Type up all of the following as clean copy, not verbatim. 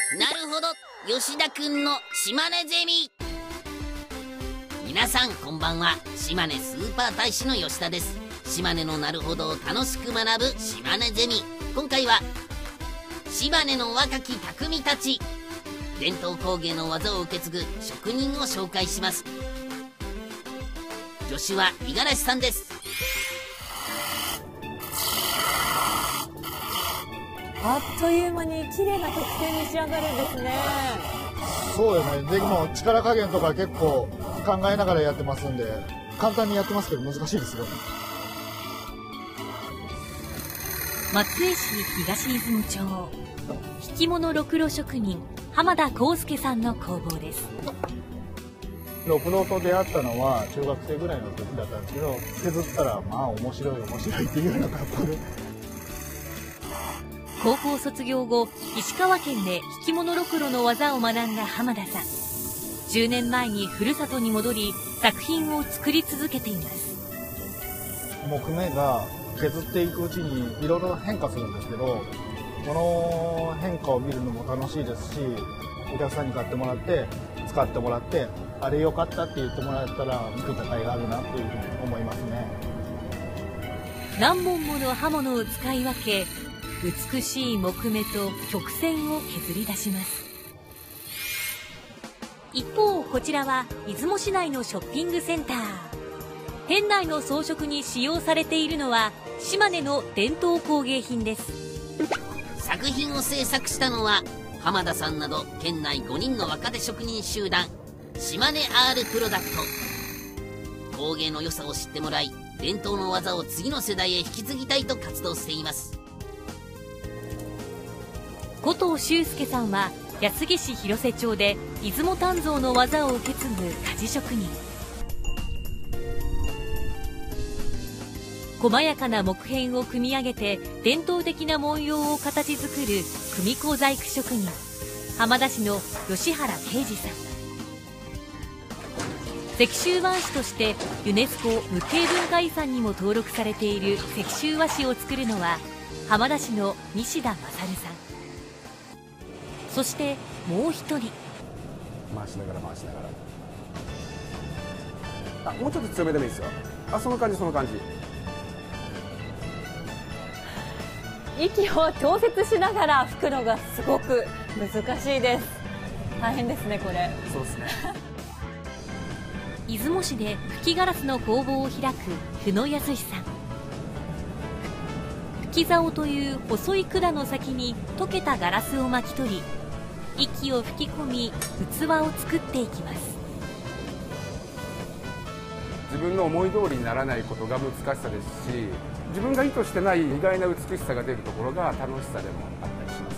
なるほど、吉田くんの島根ゼミ。皆さんこんばんは。島根スーパー大使の吉田です。島根のなるほどを楽しく学ぶ島根ゼミ。今回は島根の若き匠たち、伝統工芸の技を受け継ぐ職人を紹介します。助手は五十嵐さんです。 あっという間に綺麗な曲線に仕上がるんですね。 そうですね。でも力加減とか結構考えながらやってますんで、簡単にやってますけど難しいですよね。 松江市東出雲町、挽物ろくろ職人浜田康介さんの工房です。 ろくろと出会ったのは中学生ぐらいの時だったんですけど、削ったらまあ面白いっていうような格好で。 高校卒業後、石川県で挽物ろくろの技を学んだ浜田さん。10年前にふるさとに戻り、作品を作り続けています。 木目が削っていくうちにいろいろ変化するんですけど、この変化を見るのも楽しいですし、お客さんに買ってもらって使ってもらって、あれ良かったって言ってもらえたら見た甲斐があるなというふうに思いますね。 何本もの刃物を使い分け、美しい木目と曲線を削り出します。一方、こちらは出雲市内のショッピングセンター。店内の装飾に使用されているのは島根の伝統工芸品です。 作品を制作したのは浜田さんなど県内5人の若手職人集団、島根アールプロダクト。工芸の良さを知ってもらい、伝統の技を次の世代へ引き継ぎたいと活動しています。 古藤修介さんは安来市広瀬町で出雲鍛造の技を受け継ぐ鍛冶職人。細やかな木片を組み上げて伝統的な文様を形作る組子細工職人、浜田市の吉原啓二さん。石州和紙としてユネスコ無形文化遺産にも登録されている石州和紙を作るのは浜田市の西田勝さん。そしてもう一人、 回しながらもうちょっと強めでもいいですよ。その感じ。 息を調節しながら吹くのがすごく難しいです。大変ですね、これ。 そうですね。 出雲市で吹きガラスの工房を開く久野康さん。吹き竿という細い管の先に溶けたガラスを巻き取り、息を吹き込み器を作っていきます。 自分の思い通りにならないことが難しさですし、自分が意図してない意外な美しさが出るところが楽しさでもあったりします。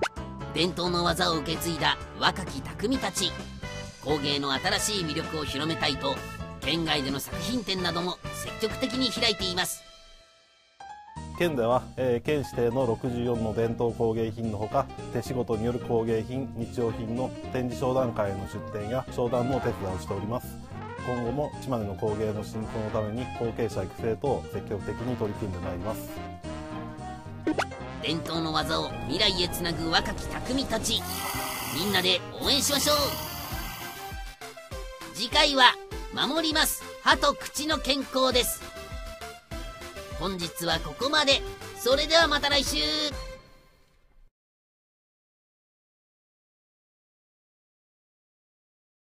伝統の技を受け継いだ若き匠たち。工芸の新しい魅力を広めたいと、県外での作品展なども積極的に開いています。 県では、県指定の64の伝統工芸品のほか、手仕事による工芸品、日用品の展示商談会への出展や商談のお手伝いをしております。今後も島根の工芸の振興のために後継者育成等を積極的に取り組んでまいります。 伝統の技を未来へつなぐ若き匠たち、みんなで応援しましょう。次回は守ります歯と口の健康です。本日はここまで。それではまた来週。